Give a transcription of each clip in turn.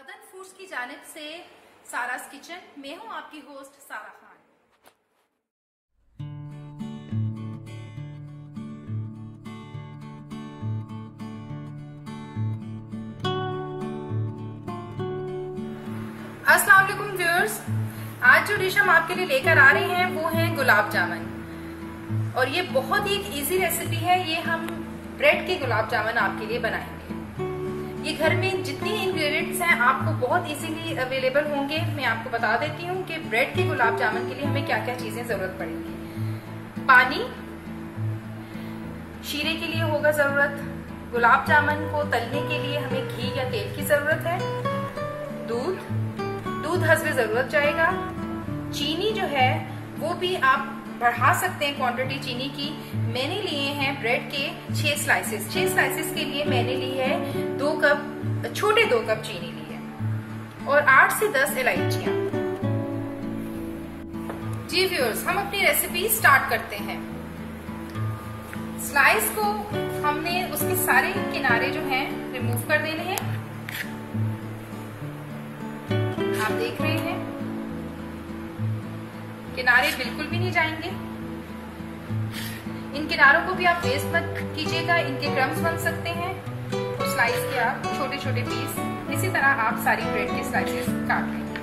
अदन फूड्स की जानिब से सारास किचन, मैं हूं आपकी होस्ट सारा खान। अस्सलाम वालेकुम व्यूअर्स, आज जो डिश हम आपके लिए लेकर आ रहे हैं वो है गुलाब जामुन। और ये बहुत ही एक इजी रेसिपी है। ये हम ब्रेड के गुलाब जामुन आपके लिए बनाएंगे। ये घर में जितनी इंग्रेडिएंट्स हैं आपको बहुत इजीली अवेलेबल होंगे। मैं आपको बता देती हूँ कि ब्रेड के गुलाब जामुन के लिए हमें क्या क्या चीजें जरूरत पड़ेगी। पानी, शीरे के लिए होगा जरूरत, गुलाब जामुन को तलने के लिए हमें घी या तेल की जरूरत है, दूध हस्बे जरूरत जाएगा, चीनी जो है वो भी आप बढ़ा सकते हैं क्वांटिटी चीनी की। मैंने लिए हैं ब्रेड के 6 स्लाइसेस। 6 स्लाइसेस के लिए मैंने ली है 2 कप, छोटे 2 कप चीनी ली है और 8 से 10 इलायचियां। जी व्यूअर्स, हम अपनी रेसिपी स्टार्ट करते हैं। स्लाइस को हमने उसके सारे किनारे जो हैं रिमूव कर देने हैं। आप देख रहे हैं किनारे बिल्कुल भी नहीं जाएंगे। इन किनारों को भी आप वेस्ट मत कीजिएगा, इनके क्रम्स बन सकते हैं और स्लाइस के आप छोटे छोटे पीस इसी तरह आप सारी ब्रेड के स्लाइसेस काट लेंगे।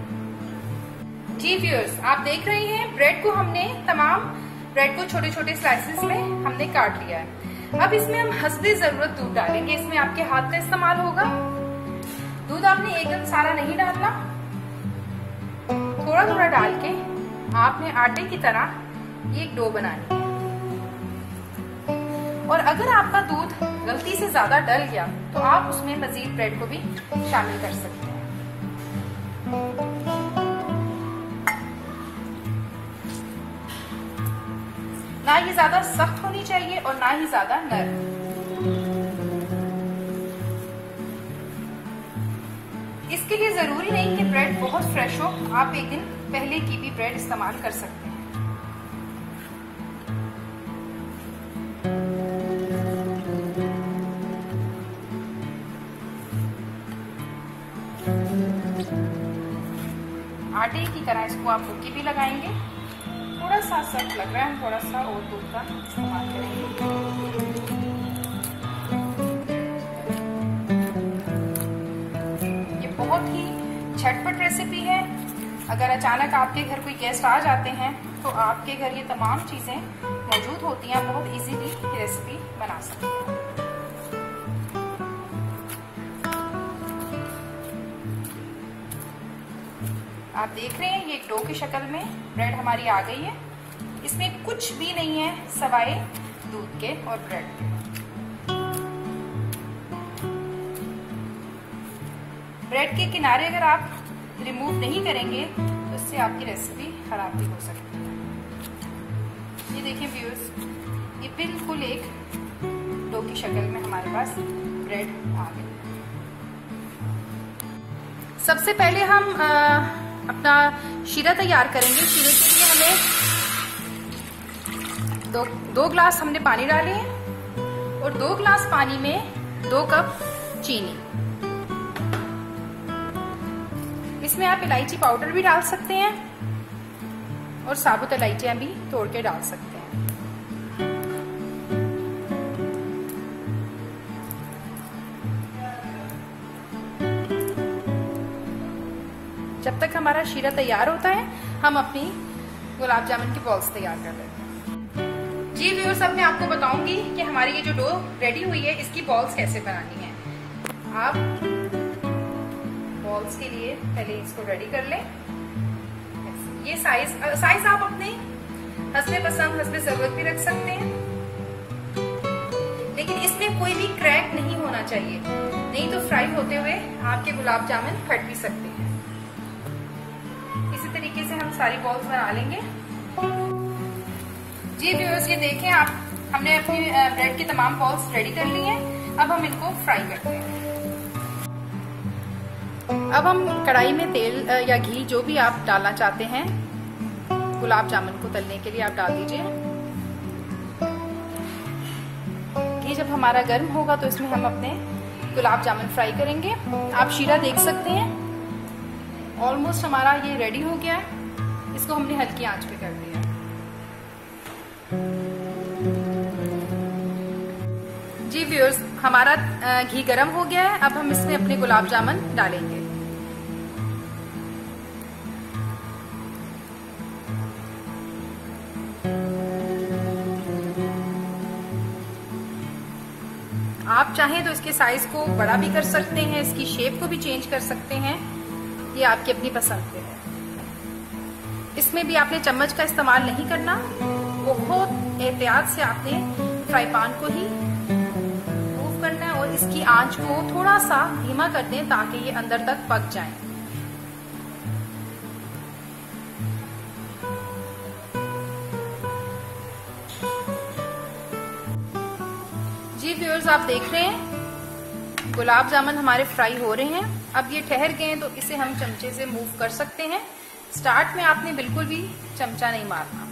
जी व्यूअर्स, आप देख रहे हैं ब्रेड को हमने तमाम ब्रेड को छोटे छोटे स्लाइसेस में हमने काट लिया है। अब इसमें हम हस्बे जरूरत दूध डालेंगे। इसमें आपके हाथ का इस्तेमाल होगा। दूध आपने एकदम सारा नहीं डालना, थोड़ा थोड़ा डाल के आपने आटे की तरह ये एक डो बनानी है। और अगर आपका दूध गलती से ज्यादा डल गया तो आप उसमें मजीद ब्रेड को भी शामिल कर सकते हैं। ना ही ज्यादा सख्त होनी चाहिए और ना ही ज्यादा नरम। इसके लिए जरूरी नहीं कि ब्रेड बहुत फ्रेश हो, आप एक दिन पहले की भी ब्रेड इस्तेमाल कर सकते हैं। आटे की तरह इसको आप मुक्की भी लगाएंगे। थोड़ा सा सख्त लग रहा है, हम थोड़ा सा और दूध का इस्तेमाल करेंगे। बहुत ही झटपट रेसिपी है। अगर अचानक आपके घर कोई गेस्ट आ जाते हैं तो आपके घर ये तमाम चीजें मौजूद होती हैं, बहुत इजीली ये रेसिपी बना सकते हैं। आप देख रहे हैं ये एक डो की शक्ल में ब्रेड हमारी आ गई है। इसमें कुछ भी नहीं है सवाए दूध के और ब्रेड के। ब्रेड के किनारे अगर आप रिमूव नहीं करेंगे तो इससे आपकी रेसिपी खराब भी हो सकती है। ये देखिए व्यूअर्स, ये बिल्कुल एक डो की शक्ल में हमारे पास ब्रेड आ गई। सबसे पहले हम अपना शीरा तैयार करेंगे। शीरे के लिए हमें 2 ग्लास हमने पानी डाले हैं और 2 ग्लास पानी में 2 कप चीनी। इसमें आप इलायची पाउडर भी डाल सकते हैं और साबुत इलायचियां भी तोड़ के डाल सकते हैं। जब तक हमारा शीरा तैयार होता है हम अपनी गुलाब जामुन की बॉल्स तैयार कर लेते हैं। जी व्यूअर्स, अब मैं आपको बताऊंगी कि हमारी ये जो डो रेडी हुई है इसकी बॉल्स कैसे बनानी है। आप बॉल्स के लिए पहले इसको रेडी कर लें। ये साइज आप अपने हस्बे पसंद, हस्बे जरूरत भी रख सकते हैं, लेकिन इसमें कोई भी क्रैक नहीं होना चाहिए, नहीं तो फ्राई होते हुए आपके गुलाब जामुन फट भी सकते हैं। इसी तरीके से हम सारी बॉल्स बना लेंगे। जी व्यूअर्स, ये देखें आप, हमने अपनी ब्रेड की तमाम बॉल्स रेडी कर ली हैं। अब हम इनको फ्राई करते हैं। अब हम कढ़ाई में तेल या घी जो भी आप डालना चाहते हैं गुलाब जामुन को तलने के लिए आप डाल दीजिए। घी जब हमारा गर्म होगा तो इसमें हम अपने गुलाब जामुन फ्राई करेंगे। आप शीरा देख सकते हैं, ऑलमोस्ट हमारा ये रेडी हो गया है। इसको हमने हल्की आंच पे कर दिया। जी व्यूअर्स, हमारा घी गरम हो गया है। अब हम इसमें अपने गुलाब जामुन डालेंगे। आप चाहें तो इसके साइज को बड़ा भी कर सकते हैं, इसकी शेप को भी चेंज कर सकते हैं, ये आपकी अपनी पसंद पे है। इसमें भी आपने चम्मच का इस्तेमाल नहीं करना, बहुत एहतियात से आपने फ्राई पैन को ही मूव करना है और इसकी आंच को थोड़ा सा धीमा कर दें ताकि ये अंदर तक पक जाए। जी व्यूअर्स, आप देख रहे हैं गुलाब जामुन हमारे फ्राई हो रहे हैं। अब ये ठहर गए हैं तो इसे हम चमचे से मूव कर सकते हैं। स्टार्ट में आपने बिल्कुल भी चमचा नहीं मारना।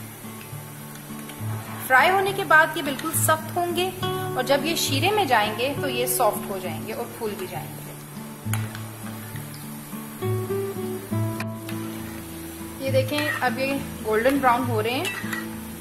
फ्राई होने के बाद ये बिल्कुल सख्त होंगे और जब ये शीरे में जाएंगे तो ये सॉफ्ट हो जाएंगे और फूल भी जाएंगे। ये देखें, अब ये गोल्डन ब्राउन हो रहे हैं।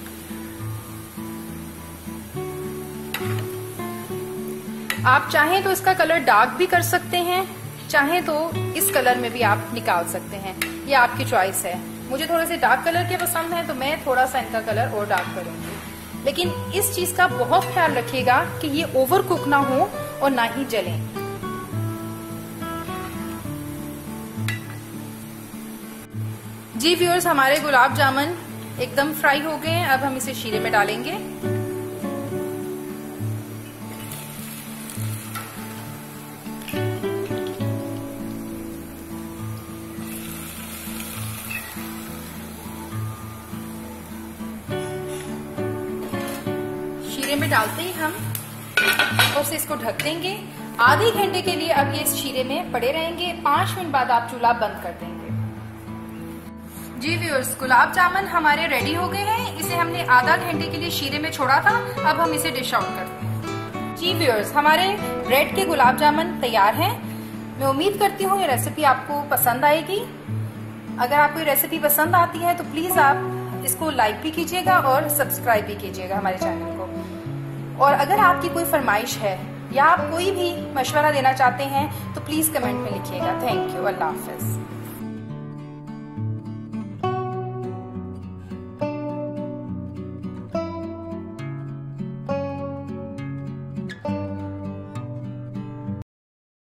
आप चाहें तो इसका कलर डार्क भी कर सकते हैं, चाहें तो इस कलर में भी आप निकाल सकते हैं, ये आपकी चॉइस है। मुझे थोड़े से डार्क कलर के पसंद है तो मैं थोड़ा सा इनका कलर और डार्क करूंगी। लेकिन इस चीज का बहुत ख्याल रखिएगा कि ये ओवर कुक ना हो और ना ही जलें। जी व्यूअर्स, हमारे गुलाब जामुन एकदम फ्राई हो गए हैं। अब हम इसे शीरे में डालेंगे। शीरे में डालते ही हम और से इसको ढक देंगे। आधे घंटे के लिए अब ये इस शीरे में पड़े रहेंगे। 5 मिनट बाद आप चूल्हा बंद कर देंगे। जी व्यूअर्स, गुलाब जामुन हमारे रेडी हो गए हैं। इसे हमने आधा घंटे के लिए शीरे में छोड़ा था। अब हम इसे डिश आउट करते हैं। जी व्यूअर्स, हमारे ब्रेड के गुलाब जामुन तैयार हैं। मैं उम्मीद करती हूँ ये रेसिपी आपको पसंद आएगी। अगर आपको ये रेसिपी पसंद आती है तो प्लीज आप इसको लाइक भी कीजिएगा और सब्सक्राइब भी कीजिएगा हमारे चैनल को। और अगर आपकी कोई फरमाइश है या आप कोई भी मशवरा देना चाहते हैं तो प्लीज कमेंट में लिखिएगा। Thank you. अल्लाह हाफिज।